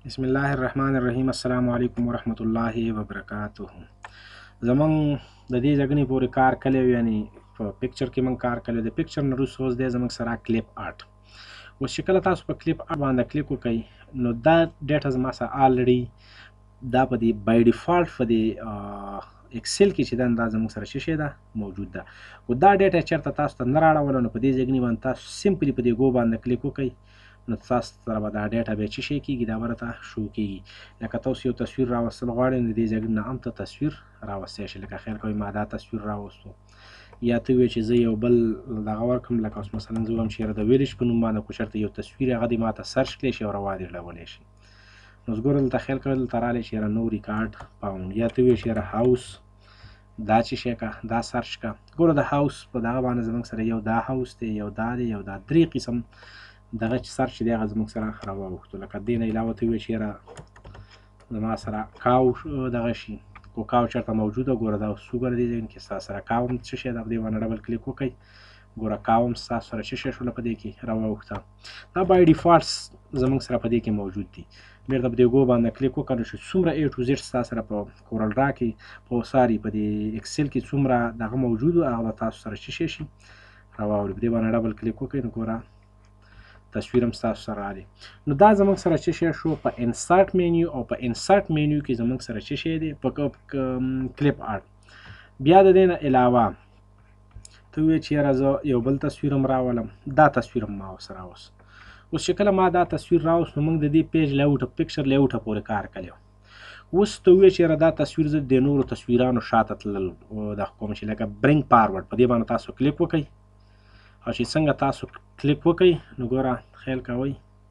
بسم الله الرحمن الرحیم. السلام علیکم ورحمت الله وبرکاته. زمونږ د دې ځګنې پورې کار کلی و، یعنی په پکچر کې موږ کار کلی. د پکچر نه وروسته اوس دی زموږ سره کلیپ آرټ. اوس چې کله تاسو په کلیپ آرټ باندې کلیک وکئ نو دا ډیټا زما سره آلریډي دا په دې بای ډیفالټ په دې اکسل کې چې دا زموږ سره څه شی ده موجود ده. خو دا ډیټا چېرته تاسو ته نه راړوله نو په دې ځګنې باندې تاسو سمپلي په دې ګو باندې کلیک وکئ نو تاسو سره به دا ډیټا بیا څه شی کېږي، دا به راته شو کېږي. لکه تاسو یو تصویر راوستل غواړئ نو د دې ځای نه هم ته تصویر راوستی شئ. لکه خیر کوئ ما دا تصویر راوستو، یا ته وایې چې زه یو بل دغه ورکړم، لکه اوس مثلا زه وایم چې یاره د ویلیج په نوم باندې که چېرته یو تصویر هغه دې ما ته سرچ کړی شي او روا دې ډولی شي. نو ګوره دلته خیال کوئ دلته رالی چې یاره نو ریکارډ فاوند، یا ته وایې چې یاره هاوس دا چې شی که دا سرچ که. ګوره د هاوس په دغه باندې زموږ سره یو دا هاوس دی، یو دا دی، یو دا درې قسم دغه چې سرچ دی هغه زموږ سره راواوښتو. لکه دې نه علاوه ته وایې چې یاره زما سره کاو دغه شي، خو کاو چېرته موجوده ګوره دا اوس وګوره دې ځای کې ستاسو سره کاو هم څه شی ده. په دې باندې ډبل کلیک وکئ، ګوره کاو هم ستاسو سره څه شی شوله په دې کې راواوښته. دا بای ډیفالټ زموږ سره په دې کې موجود دي. بېرته په دې ګو باندې کلیک وکړه نو چې څومره A to Z ستاسو سره په کورل ډرا کې په دې اکسل کې څومره دغه موجود وو هغه به تاسو سره څه شی شي راواوړي. په دې باندې ډبل کلیک وکئ نو ګوره تصویر هم ستاسو سره راغلی. نو دا زموږ سره څه شی شو په انسرټ مینیو، او په انسرټ مینیو کې زموږ سره څه شی دی په کلیپ آرټ. بیا د دې نه علاوه ته ووایې چې یاره زه یو بل تصویر هم راولم، دا تصویر هم ما ورسره راوست. اوس چې کله ما دا تصویر راوست نو موږ د دې پیج لیاوټ پکچر لیاوټه پورې کار کړی. اوس ته ووایې چې یاره دا تصویر زه د نورو تصویرانو شاته تلل دغه کوم چې لکه برینګ فارورډ، په دې باندې تاسو کلیک وکئ او چې څنګه تاسو کلیک وکئ نو ګوره خیال کوئ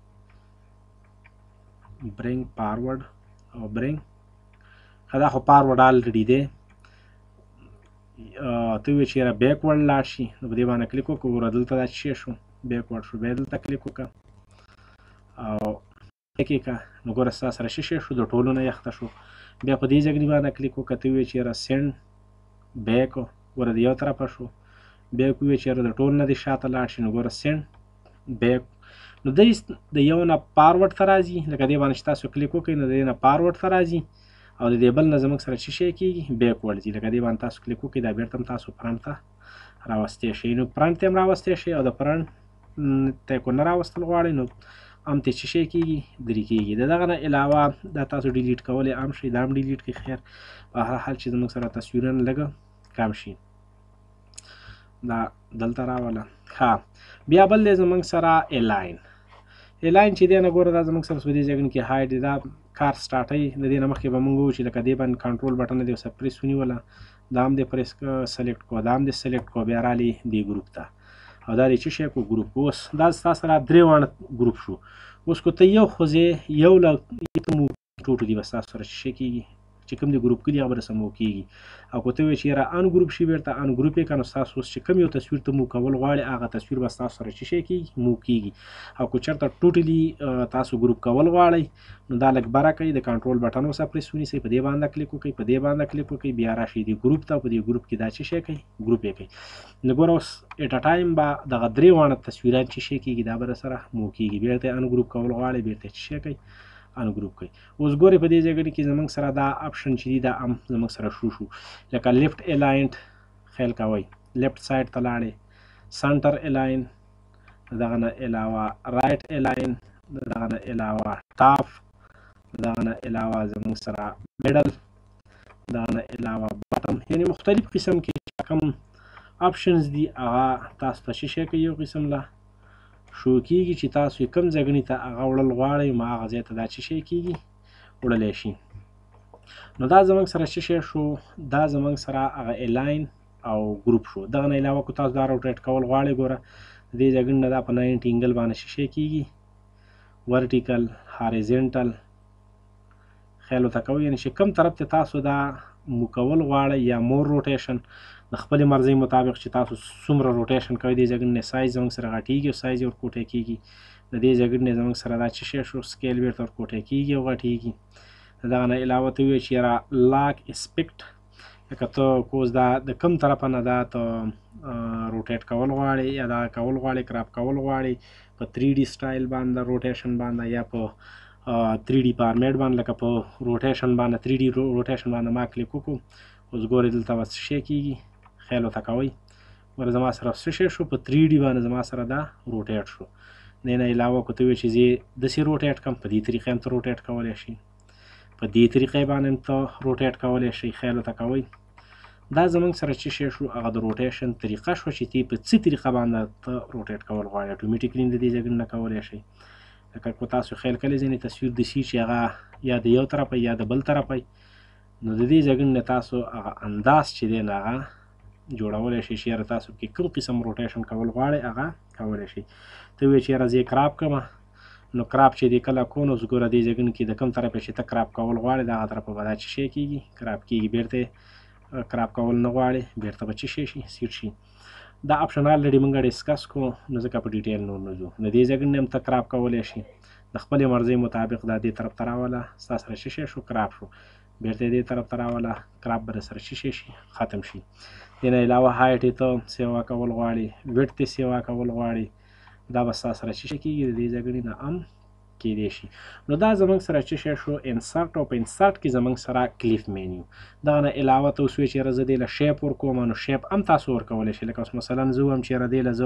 برینګ فارورډ او برینګ دا خو فارورډ آلریډي دی. ته وایې چې یاره بیکورډ لاړ شي نو په دې باندې کلیک وکړو، ګوره دلته دا څه شو بیکورډ شو. بیا دلته کلیک وکړه او کلیک یې کړه نو ګوره ستا سره څه شی شو د ټولو نه یخته شو. بیا په دې ځګنې باندې کلیک وکړه، ته وایې چې یاره سینډ بیک، ګوره د یو طرفه شو. بیا وایې چې یاره د ټول نه دې شاته لاړ شي نو ګوره سینډ بیک. نو دی د یو نه فارورډ ته راځي، لکه دې باندې چې تاسو کلیک وکړئ نو د دې نه فارورډ ته راځي او د دې بل نه زموږ سره څه شی کېږي بیکورډ ځي. لکه دې باندې تاسو کلیک وکړئ دا بېرته هم تاسو فرنټ ته راوستی شئ. نو فرنټ ته هم راوستی شئ او د فرنټ ته که نه راوستل غواړئ نو هم ته څه شی کېږي درې کېږي. د دغه نه علاوه دا تاسو ډیلیټ کولی هم شئ، دا هم ډیلیټ کړئ. خیر په هر حال چې زموږ سره تصویرونه لږه کم شي دا دلته راوله. ښه بیا بل دی زموږ سره الاین. الاین چې دی نه ګوره دا زموږ سره په دې ځای کې هایډ دی. دا کار سټارټوي، د دې نه مخکې به موږ ووایو چې لکه دې باندې کنټرول بټن دی اوسه پریس ونیوله، دا هم دې پریس سلیکټ کړو، دا هم دې سلیکټ کړو، بیا رالی دې ګروپ ته او دا دې څه شی کړو ګروپ. اوس دا ستا سره درې واړه ګروپ شو. اوس که ته یو خوځې یو له مو ټوټلي به ستاسو سره څه شی کېږي چې کوم دې ګروپ کړي هغه به درسره مو کېږي. او که ته وایې چې یاره ان ګروپ شي بېرته ان ګروپ یې کړه نو ستاسو اوس چې کوم یو تصویر ته مو کول غواړې هغه تصویر به ستاسو سره څه شی کېږي مو کېږي. او که چېرته ټوټلي تاسو ګروپ کول غواړئ نو دا لږ بره کوئ، د کنټرول بټن اوسه پریس ونیسئ، په دې باندې کلیک وکئ، په دې باندې کلیک وکئ، بیا راشئ دې ګروپ ته، په دې ګروپ کې دا څه شی کوئ ګروپ یې کوئ. نو ګوره اوس ایټ ا ټایم به دغه درې واړه تصویران څه شی کېږي دا به درسره مو کېږي. بېرته یې ان ګروپ کول غواړئ بېرته څه شی کوئ ان ګروپ کوي. اوس ګورئ په دې ځای کې زموږ سره دا اپشن چې دی دا هم زموږ سره شو لکه لیفټ الاینډ، خیال کوئ لیفټ سایډ ته لاړې، سنټر الاین، دغه نه علاوه رایټ الاین، دغه نه علاوه ټاپ، دغه نه علاوه زموږ سره میډل، دغه نه علاوه بټم. یعنې مختلف قسم کې کوم اپشنز دي هغه تاسو ته څه شی کوي یو قسم له شو کېږي چې تاسو یې کوم ځګنې ته هغه وړل غواړئ نو هغه ځای ته دا څه شی کېږي وړلی شي. نو دا زموږ سره څه شی شو، دا زموږ سره هغه الاین او ګروپ شو. دغه نه علاوه که تاسو دا روټیټ کول غواړئ ګوره د دې ځګنې نه دا په 90 انګل باندې څه شی کېږي ورټیکل هاریزنټل. خیال ورته کوئ یعنې چې کوم طرف ته تاسو دا مو کول غواړئ یا مور روټیشن د خپلې مرضۍ مطابق چې تاسو څومره روټیشن کوئ. دې ځګنې سایز زموږ سره غټېږي او سایز یې ورکوټی کېږي. د دې ځګنې زموږ سره دا څه شی شو سکیل بېرته ورکوټی کېږي او غټېږي. د دغه نه علاوه ته ووایې چې یاره لاک اسپیکټ، لکه ته کوز دا د کوم طرفه نه دا ته روټیټ کول غواړې یا دا کول غواړې کراپ کول غواړې په 3D سټایل باندې روټیشن باندې یا په 3D فارمیټ باندې لکه په روټیشن باندې 3D روټیشن باندې ما کلیک وکړو. اوس ګورئ دلته به څه شی کېږي، خیال ورته کوئ. ګوره زما سره څه شی شو، په 3D باندې زما سره دا روټیټ شو. دې نه علاوه که ته وایې چې زه یې داسې روټیټ کړم، په دې طریقې هم ته روټیټ کولی شي، په دې طریقې باندې هم ته روټیټ کولی شئ. خیال ورته کوئ. دا زموږ سره چې شی شو هغه د روټیشن طریقه شوه چې ته په څه طریقه باندې ته روټیټ کول غواړې. اټومیټیکلي د دې ځای نه کولی شئ. لکه که تاسو خیال کړی ځینې تصویر داسې چې هغه یا د یو طرفه یا د بل طرفه، نو د دې ځای نه تاسو هغه انداز چې دی نو هغه جوړولی شئ چې یاره تاسو کې کوم قسم روټیشن کول غواړئ هغه کولی شئ. ته وایې چې یاره زه یې کراپ کړمه، نو کراپ چې دی کله کوو نو ګوره دې ځای کې د کوم طرفه چې ته کراپ کول غواړې د هغه طرفه به دا چې شی کېږي کراپ کېږي. بیرته کراپ کول نه غواړې بیرته به څه شی شي، سیټ شي. دا اپشن الریډي موږ ډسکس کړو، نو ځکه په ډیټیل نور نه ځو. د دې ځای نه هم ته کراپ کولی شي د خپلې مرضۍ مطابق. دا دې طرف ته راوله، ستا سره څه شی شو، کراپ شو. بیرته دې طرف ته راوله، کراپ به درسره څه شی شي، ختم شي. دې نه علاوه هایټ یې ته سیوا کول غواړې، ویډت یې سیوا کول غواړې، دا به ستا سره څه شی کېږي، د دې ځای نه هم کېدی شي. نو دا زموږ سره څه شی شو، انسرټ. او په انسرټ کې زموږ سره کلیف مینیو. دغه نه علاوه ته اوس وایې چې یاره زه دې له شیپ ورکوم، نو شیپ هم تاسو ورکولی شئ. لکه اوس مثلا زه وایم چې یاره دې له زه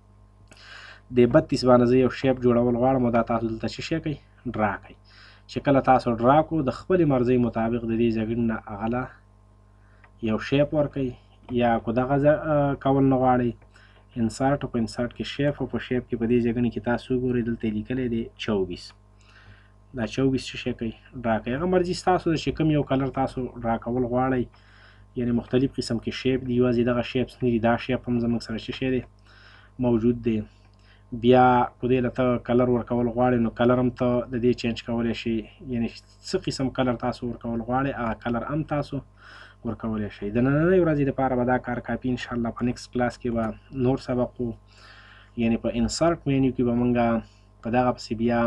د 32 باندې زه یو شیپ جوړول غواړم، او دا تاسو دلته څه شی کوئ، ډرا کوئ. چې کله تاسو ډرا کړو د خپلې مرضۍ مطابق د دې ځای نه هغه له یو شیپ ورکوئ، یا که دغه کول نه غواړئ انسرټ. او په انسرټ کې شیپ، او په شیپ کې په دې ځای کې تاسو وګورئ دلته یې لیکلی دی 24. دا 24 څه شی کوي، ډرا کوي. هغه مرضي ستاسو ده چې کوم یو کلر تاسو ډرا کول غواړئ، یعنې مختلف قسم کې شیپ دي، یوازې دغه شیپس نه دي. دا شیپ هم زموږ سره څه شی دی، موجود دی. بیا که دې له ته کلر ورکول غواړئ، نو کلر هم ته د دې چینج کولی شئ، یعنې څه قسم کلر تاسو ورکول غواړئ هغه کلر هم تاسو ورکولی شئ. د نننۍ ورځې لپاره به دا کار کافي. انشاءالله په نیکسټ کلاس کې به نور سبق و، یعنې په انسرټ مینیو کې به موږ په دغه پسې بیا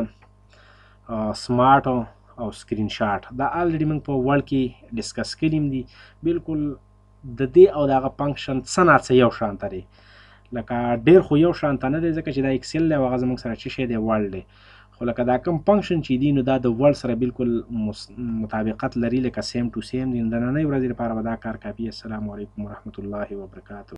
سمارټ او سکرین شاټ دا الریډي موږ په ورډ کې ډسکس کړي دي. بالکل د دې او د هغه فنکشن څه نه څه یو شانته دی، لکه ډېر خو یو شانته نه دی، ځکه چې دا اکسل دی او هغه زموږ سره څه شی دی، ورډ دی. خو لکه دا کوم فنکشن چې دي نو دا د ورډ سره بالکل مطابقت لري، لکه سیم ټو سیم دي. د نننۍ ورځې لپاره به دا کار کافي. السلام علیکم ورحمة الله وبرکاته.